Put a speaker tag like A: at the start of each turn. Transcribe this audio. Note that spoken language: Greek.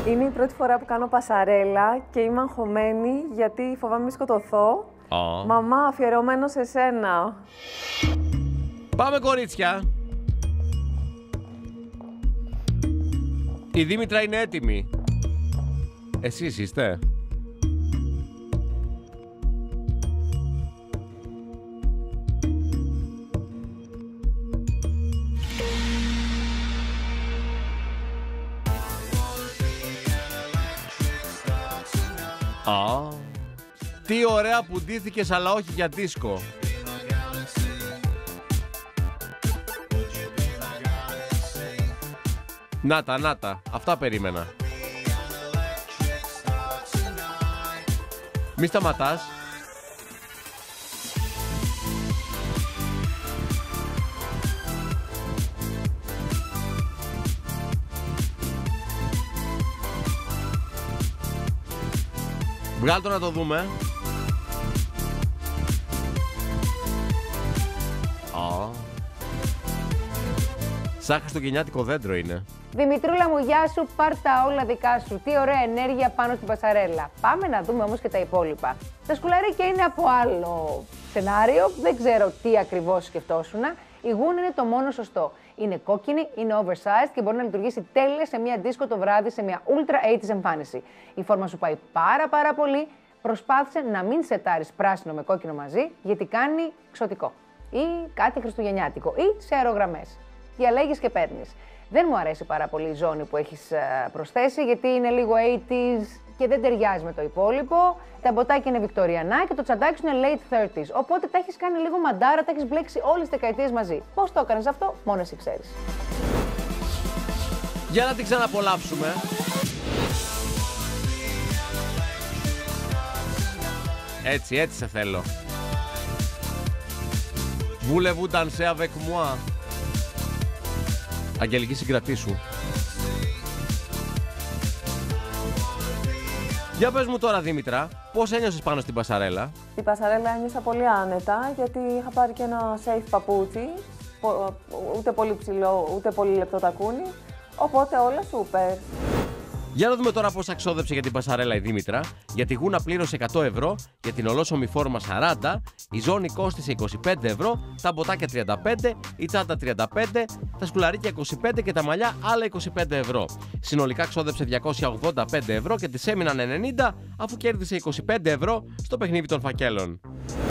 A: Είναι η πρώτη φορά που κάνω πασαρέλα και είμαι αγχωμένη γιατί φοβάμαι μη σκοτωθώ. Μαμά, αφιερωμένο σε σένα.
B: Πάμε, κορίτσια. Η Δήμητρα είναι έτοιμη. Εσείς είστε? Τι ωραία που ντύθηκες, αλλά όχι για δίσκο. Να τα, αυτά περίμενα. Μη σταματάς. Βγάλ' το να το δούμε. Σαν χριστουγεννιάτικο δέντρο είναι.
C: Δημητρούλα μου, γεια σου, πάρ' τα όλα δικά σου. Τι ωραία ενέργεια πάνω στην πασαρέλα. Πάμε να δούμε όμως και τα υπόλοιπα. Τα σκουλαρίκια είναι από άλλο σενάριο, δεν ξέρω τι ακριβώς σκεφτόσουνα. Η γούνα είναι το μόνο σωστό. Είναι κόκκινη, είναι oversized και μπορεί να λειτουργήσει τέλεια σε μια δίσκο το βράδυ, σε μια ultra 80's εμφάνιση. Η φόρμα σου πάει πάρα πολύ. Προσπάθησε να μην σετάρεις πράσινο με κόκκινο μαζί, γιατί κάνει ξωτικό. Ή κάτι χριστουγεννιάτικο, ή σε αερογραμμές. Διαλέγεις και παίρνεις. Δεν μου αρέσει πάρα πολύ η ζώνη που έχεις προσθέσει, γιατί είναι λίγο 80's και δεν ταιριάζει με το υπόλοιπο. Τα μποτάκια είναι βικτοριανά και το τσαντάκι σου είναι late 30's. Οπότε τα έχεις κάνει λίγο μαντάρα, τα έχεις μπλέξει όλες τις δεκαετίες μαζί. Πώς το έκανες αυτό, μόνο εσύ ξέρεις.
B: Για να την ξαναπολαύσουμε. Έτσι σε θέλω. Voulez-vous danser avec moi? Αγγελική, συγκρατή σου. Για πες μου τώρα, Δήμητρα, πώς ένιωσες πάνω στην πασαρέλα?
A: Την πασαρέλα ένιωσα πολύ άνετα γιατί είχα πάρει και ένα safe παπούτσι, ούτε πολύ ψηλό, ούτε πολύ λεπτό τακούνι, οπότε όλα σούπερ.
B: Για να δούμε τώρα πόσα ξόδεψε για την πασαρέλα η Δήμητρα. Για τη γούνα πλήρωσε 100 ευρώ, για την ολόσωμη φόρμα 40, η ζώνη κόστισε 25 ευρώ, τα μποτάκια 35, η τσάντα 35, τα σκουλαρίκια 25 και τα μαλλιά άλλα 25 ευρώ. Συνολικά ξόδεψε 285 ευρώ και της έμειναν 90 αφού κέρδισε 25 ευρώ στο παιχνίδι των φακέλων.